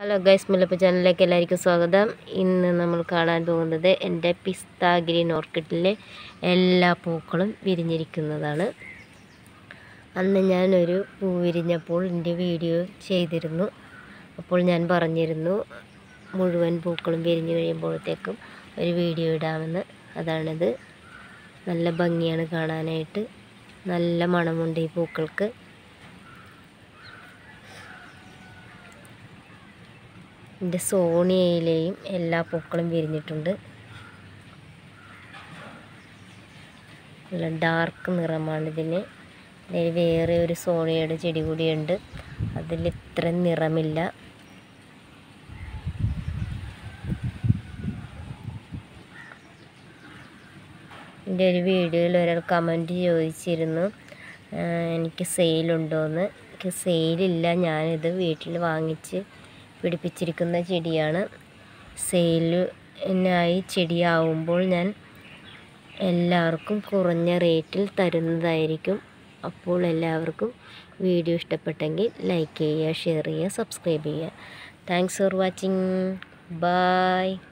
Hello guys, മുല്ലപ്പൂ ചാനലിലേക്ക് എല്ലാവർക്കും സ്വാഗതം. ഇന്ന് നമ്മൾ കാണാൻ പോകുന്നത് എൻ്റെ പിസ്ത ഗ്രീൻ ഓർക്കിഡിലെ എല്ലാ പൂക്കളും വിരിഞ്ഞിരിക്കുന്നതാണ്. അന്ന് ഞാനൊരു പൂ വിരിഞ്ഞപ്പോൾ എൻ്റെ വീഡിയോ ചെയ്തിരുന്നു. അപ്പോൾ ഞാൻ പറഞ്ഞിരുന്നു മുഴുവൻ പൂക്കളും വിരിഞ്ഞു കഴിയുമ്പോഴത്തേക്കും ഒരു വീഡിയോ ഇടാമെന്ന്. അതാണിത്. നല്ല ഭംഗിയാണ് കാണാനായിട്ട്, നല്ല മണമുണ്ട് ഈ പൂക്കൾക്ക്. എൻ്റെ സോണിയയിലെയും എല്ലാ പൂക്കളും വിരിഞ്ഞിട്ടുണ്ട്. നല്ല ഡാർക്ക് നിറമാണിതിന്. വേറെ ഒരു സോണിയയുടെ ചെടി കൂടിയുണ്ട്, അതിൽ ഇത്ര നിറമില്ല. എൻ്റെ ഒരു വീഡിയോയിൽ ഒരാൾ കമൻറ്റ് ചോദിച്ചിരുന്നു എനിക്ക് സെയിലുണ്ടോയെന്ന്. എനിക്ക് സെയിലില്ല. ഞാനിത് വീട്ടിൽ വാങ്ങിച്ച് പിടിപ്പിച്ചിരിക്കുന്ന ചെടിയാണ്. സെയിലിനായി ചെടിയാവുമ്പോൾ ഞാൻ എല്ലാവർക്കും കുറഞ്ഞ റേറ്റിൽ തരുന്നതായിരിക്കും. അപ്പോൾ എല്ലാവർക്കും വീഡിയോ ഇഷ്ടപ്പെട്ടെങ്കിൽ ലൈക്ക് ചെയ്യുക, ഷെയർ ചെയ്യുക, സബ്സ്ക്രൈബ് ചെയ്യുക. Thanks for watching. ബൈ.